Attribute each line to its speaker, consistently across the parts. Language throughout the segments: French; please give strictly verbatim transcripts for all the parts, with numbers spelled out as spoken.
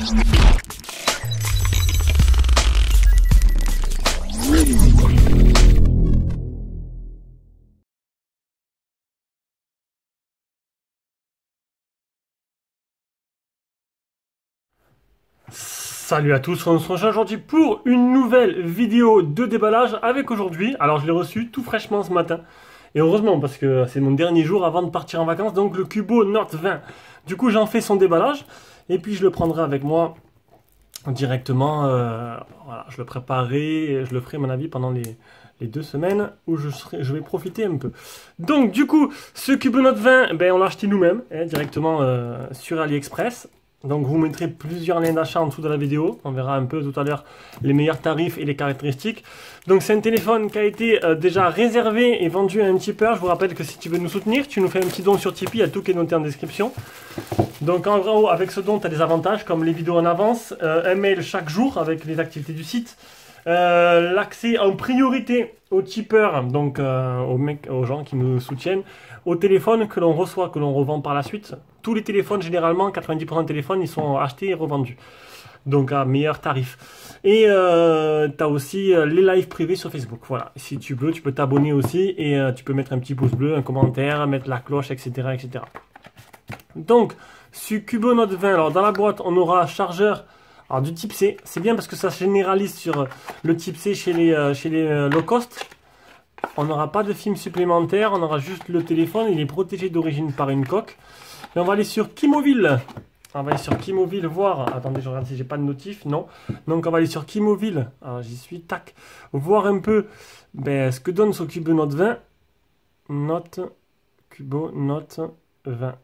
Speaker 1: Salut à tous, on se retrouve aujourd'hui pour une nouvelle vidéo de déballage avec aujourd'hui. Alors je l'ai reçu tout fraîchement ce matin. Et heureusement parce que c'est mon dernier jour avant de partir en vacances. Donc le Cubo Note vingt. Du coup j'en fais son déballage. Et puis je le prendrai avec moi directement. Euh, voilà, je le préparerai, je le ferai à mon avis pendant les, les deux semaines où je, serai, je vais profiter un peu. Donc du coup ce Cubo Note vingt, ben, on l'a acheté nous-mêmes hein, directement euh, sur AliExpress. Donc vous mettrez plusieurs liens d'achat en dessous de la vidéo. On verra un peu tout à l'heure les meilleurs tarifs et les caractéristiques. Donc c'est un téléphone qui a été euh, déjà réservé et vendu à un tipeur. Je vous rappelle que si tu veux nous soutenir, tu nous fais un petit don sur Tipeee. Il y a tout qui est noté en description. Donc en gros, avec ce don, tu as des avantages comme les vidéos en avance, euh, un mail chaque jour avec les activités du site, euh, l'accès en priorité aux tipeurs, donc euh, aux, mecs, aux gens qui nous soutiennent, aux téléphones que l'on reçoit, que l'on revend par la suite. Tous les téléphones, généralement, quatre-vingt-dix pour cent des téléphones, ils sont achetés et revendus. Donc à meilleur tarif. Et euh, tu as aussi euh, les lives privés sur Facebook. Voilà, si tu veux, tu peux t'abonner aussi et euh, tu peux mettre un petit pouce bleu, un commentaire, mettre la cloche, et cetera et cetera. Donc, sur Cubo Note vingt, alors dans la boîte, on aura chargeur alors, du type C. C'est bien parce que ça se généralise sur le type C chez les, euh, chez les euh, low cost. On n'aura pas de film supplémentaire, on aura juste le téléphone. Il est protégé d'origine par une coque. Et on va aller sur Kimoville. On va aller sur Kimoville voir. Attendez, je regarde si j'ai pas de notif. Non. Donc on va aller sur Kimoville. Alors j'y suis. Tac. Voir un peu ben, ce que donne ce Cubo Note vingt. Note. Cubo Note vingt.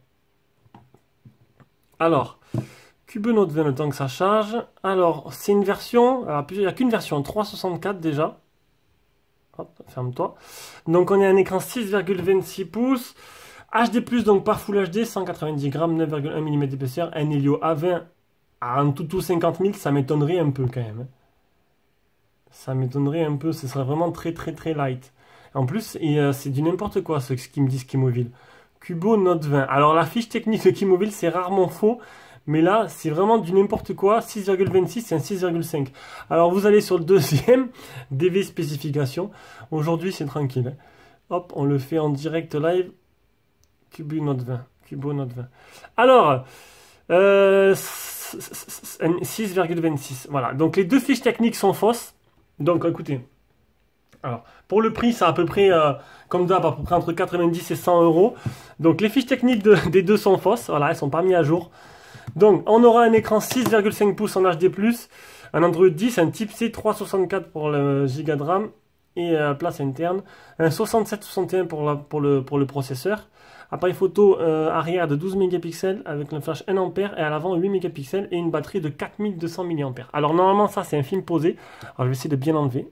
Speaker 1: Alors. Cubo Note vingt, le temps que ça charge. Alors, c'est une version. Alors, il n'y a qu'une version. trois virgule soixante-quatre déjà. Hop, ferme-toi. Donc on est à un écran six virgule vingt-six pouces. H D plus, donc pas Full H D, cent quatre-vingt-dix grammes, neuf virgule un millimètres d'épaisseur, un Helio A vingt à un toutou cinquante mille, ça m'étonnerait un peu quand même. Ça m'étonnerait un peu, ce serait vraiment très très très light. En plus, euh, c'est du n'importe quoi ce, ce qu'ils me disent Kimoville. Cubo Note vingt. Alors la fiche technique de Kimoville, c'est rarement faux, mais là, c'est vraiment du n'importe quoi. six virgule vingt-six, c'est un six virgule cinq. Alors vous allez sur le deuxième, D V spécification. Aujourd'hui, c'est tranquille. Hop, on le fait en direct live. Cubo Note vingt. Cubo Note vingt. Alors, euh, six virgule vingt-six. Voilà. Donc, les deux fiches techniques sont fausses. Donc, écoutez. Alors, pour le prix, c'est à peu près, euh, comme d'hab, à peu près entre quatre-vingt-dix et cent euros. Donc, les fiches techniques de, des deux sont fausses. Voilà, elles ne sont pas mises à jour. Donc, on aura un écran six virgule cinq pouces en H D plus, un Android dix, un type C trois soixante-quatre pour le giga de RAM et euh, place interne, un soixante-sept soixante et un pour, la, pour, le, pour le processeur. Appareil photo euh, arrière de douze mégapixels avec un flash un ampère et à l'avant huit mégapixels et une batterie de quatre mille deux cents milliampères. Alors normalement ça c'est un film posé. Alors je vais essayer de bien l'enlever.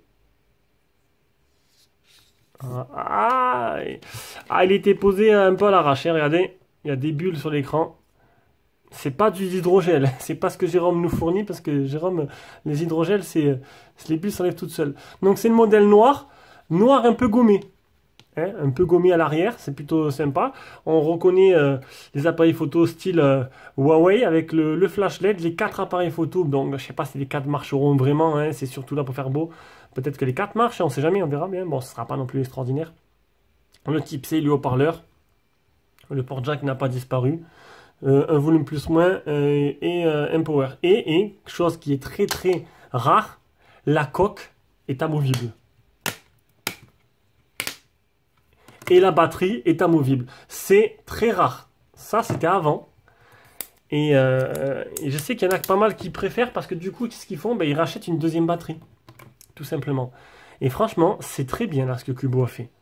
Speaker 1: Ah, ah, il était posé un peu à l'arrache. Regardez, il y a des bulles sur l'écran. C'est pas du hydrogel. C'est pas ce que Jérôme nous fournit parce que Jérôme, les hydrogels, c'est les bulles s'enlèvent toutes seules. Donc c'est le modèle noir, noir un peu gommé. Hein, un peu gommé à l'arrière, c'est plutôt sympa. On reconnaît euh, les appareils photo style euh, Huawei avec le, le flash L E D, les quatre appareils photo. Donc je sais pas si les quatre marcheront vraiment, hein, c'est surtout là pour faire beau. Peut-être que les quatre marchent, on sait jamais, on verra bien. Bon, ce sera pas non plus extraordinaire. Le type C, le haut-parleur. Le port jack n'a pas disparu. Euh, un volume plus moins euh, et euh, un power. Et, et, chose qui est très très rare, la coque est amovible. Et la batterie est amovible. C'est très rare. Ça, c'était avant. Et, euh, et je sais qu'il y en a pas mal qui préfèrent parce que du coup, ce qu'ils font, ben, ils rachètent une deuxième batterie. Tout simplement. Et franchement, c'est très bien là ce que Cubo a fait.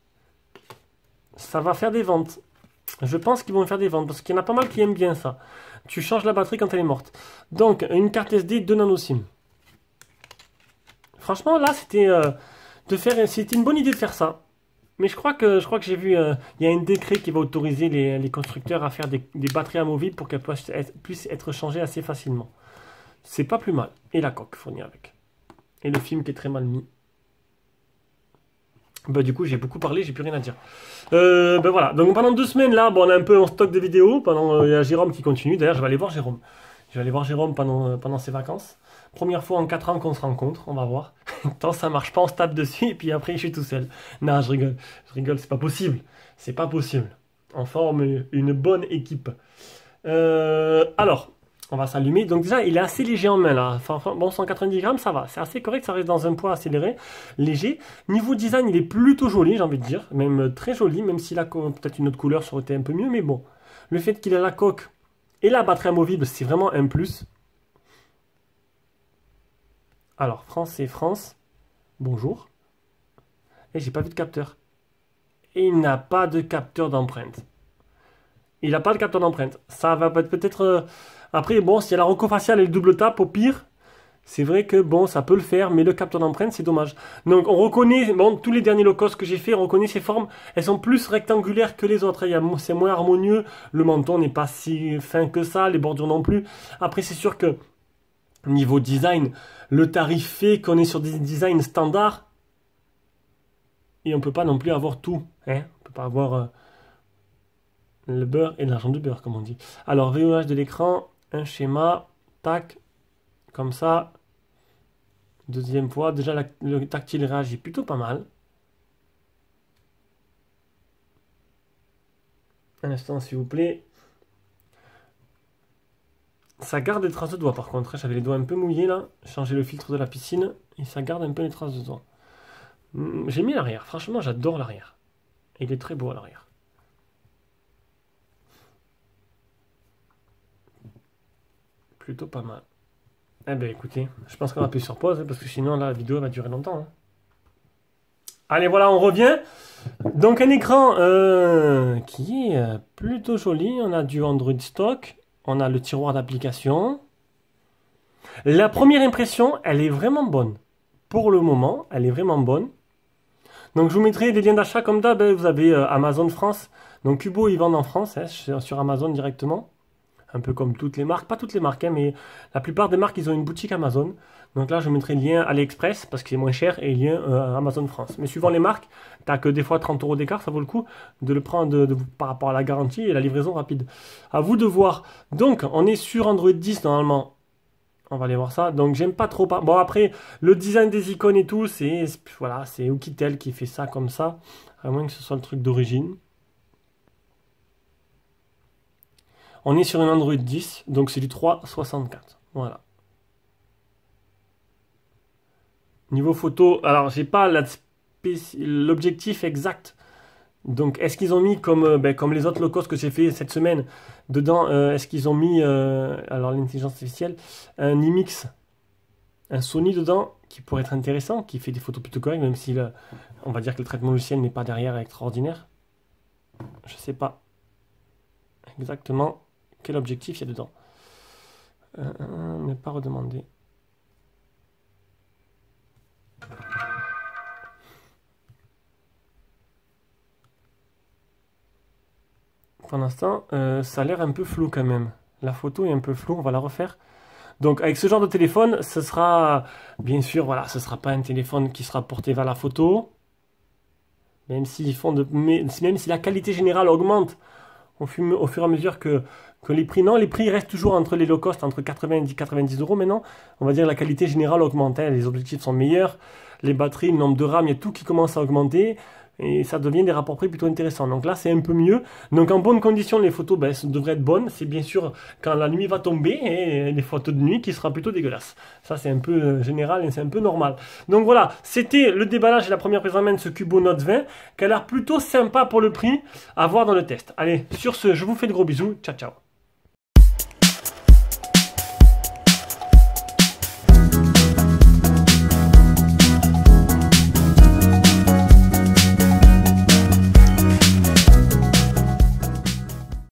Speaker 1: Ça va faire des ventes. Je pense qu'ils vont faire des ventes parce qu'il y en a pas mal qui aiment bien ça. Tu changes la batterie quand elle est morte. Donc, une carte S D, deux nano SIM. Franchement, là, c'était euh, de faire, c'était une bonne idée de faire ça. Mais je crois que je crois que j'ai vu, il euh, y a un décret qui va autoriser les, les constructeurs à faire des, des batteries amovibles pour qu'elles puissent être, puissent être changées assez facilement. C'est pas plus mal. Et la coque fournie avec. Et le film qui est très mal mis. Bah du coup j'ai beaucoup parlé, j'ai plus rien à dire. Euh, ben voilà, donc pendant deux semaines là, bon, on a un peu en stock de vidéos. Pendant il euh, y a Jérôme qui continue. D'ailleurs je vais aller voir Jérôme. Je vais aller voir Jérôme pendant, pendant ses vacances. Première fois en quatre ans qu'on se rencontre, on va voir. Tant ça marche pas, on se tape dessus et puis après je suis tout seul. Non, je rigole, je rigole, c'est pas possible. C'est pas possible. On forme une bonne équipe. Euh, alors, on va s'allumer. Donc déjà, il est assez léger en main là. Enfin, bon, cent quatre-vingt-dix grammes, ça va. C'est assez correct, ça reste dans un poids accéléré, léger. Niveau design, il est plutôt joli, j'ai envie de dire. Même très joli, même s'il a peut-être une autre couleur, ça aurait été un peu mieux. Mais bon, le fait qu'il ait la coque et la batterie amovible, c'est vraiment un plus. Alors, France et France, bonjour. Et j'ai pas vu de capteur. Et il n'a pas de capteur d'empreinte. Il n'a pas de capteur d'empreinte. Ça va peut-être... Euh... Après, bon, s'il y a la reco faciale et le double tap, au pire, c'est vrai que, bon, ça peut le faire, mais le capteur d'empreinte, c'est dommage. Donc, on reconnaît, bon, tous les derniers low cost que j'ai fait, on reconnaît ces formes, elles sont plus rectangulaires que les autres. C'est moins harmonieux, le menton n'est pas si fin que ça, les bordures non plus. Après, c'est sûr que, niveau design, le tarif fait qu'on est sur des designs standards, et on peut pas non plus avoir tout, hein. On peut pas avoir euh, le beurre et l'argent du beurre, comme on dit. Alors, V O H de l'écran, un schéma, tac, comme ça. Deuxième fois, déjà la, le tactile réagit plutôt pas mal. Un instant, s'il vous plaît. Ça garde les traces de doigts par contre. J'avais les doigts un peu mouillés là. J'ai changé le filtre de la piscine et ça garde un peu les traces de doigts. J'ai mis l'arrière. Franchement, j'adore l'arrière. Il est très beau à l'arrière. Plutôt pas mal. Eh bien écoutez, je pense qu'on va appuyer sur pause hein, parce que sinon la vidéo va durer longtemps. Hein. Allez voilà, on revient. Donc un écran euh, qui est euh, plutôt joli. On a du Android stock. On a le tiroir d'application. La première impression, elle est vraiment bonne. Pour le moment, elle est vraiment bonne. Donc je vous mettrai des liens d'achat comme d'hab. Vous avez euh, Amazon France. Donc Cubo, ils vendent en France, hein, sur Amazon directement. Un peu comme toutes les marques. Pas toutes les marques, hein, mais la plupart des marques, ils ont une boutique Amazon. Donc là, je mettrai le lien AliExpress parce que c'est moins cher et le lien euh, Amazon France. Mais suivant les marques, tu n'as que des fois trente euros d'écart, ça vaut le coup de le prendre de, de, par rapport à la garantie et la livraison rapide. À vous de voir. Donc, on est sur Android dix normalement. On va aller voir ça. Donc, j'aime pas trop. Pas... Bon, après, le design des icônes et tout, c'est voilà, c'est Oukitel qui fait ça comme ça. À moins que ce soit le truc d'origine. On est sur un Android dix, donc c'est du trois virgule soixante-quatre. Voilà. Niveau photo, alors j'ai pas l'objectif exact. Donc est-ce qu'ils ont mis comme, euh, ben, comme les autres low cost que j'ai fait cette semaine dedans, euh, est-ce qu'ils ont mis, euh, alors l'intelligence artificielle, un I M X, un Sony dedans qui pourrait être intéressant, qui fait des photos plutôt correctes, même si le, on va dire que le traitement logiciel n'est pas derrière extraordinaire. Je sais pas exactement quel objectif il y a dedans. Euh, ne pas redemander. Pour l'instant, euh, ça a l'air un peu flou quand même. La photo est un peu floue, on va la refaire. Donc avec ce genre de téléphone, ce sera, bien sûr, voilà, ce sera pas un téléphone qui sera porté vers la photo. Même s'ils font de, mais, même si la qualité générale augmente au fur, au fur et à mesure que, que les prix, non, les prix restent toujours entre les low cost, entre quatre-vingt-dix et quatre-vingt-dix euros maintenant. On va dire la qualité générale augmente, hein, les objectifs sont meilleurs, les batteries, le nombre de RAM, il y a tout qui commence à augmenter. Et ça devient des rapports prix plutôt intéressants. Donc là, c'est un peu mieux. Donc en bonne condition, les photos ben, devraient être bonnes. C'est bien sûr quand la nuit va tomber et les photos de nuit qui sera plutôt dégueulasse. Ça, c'est un peu euh, général et c'est un peu normal. Donc voilà, c'était le déballage et la première prise en main de ce Cubo Note vingt qui a l'air plutôt sympa pour le prix à voir dans le test. Allez, sur ce, je vous fais de gros bisous. Ciao, ciao.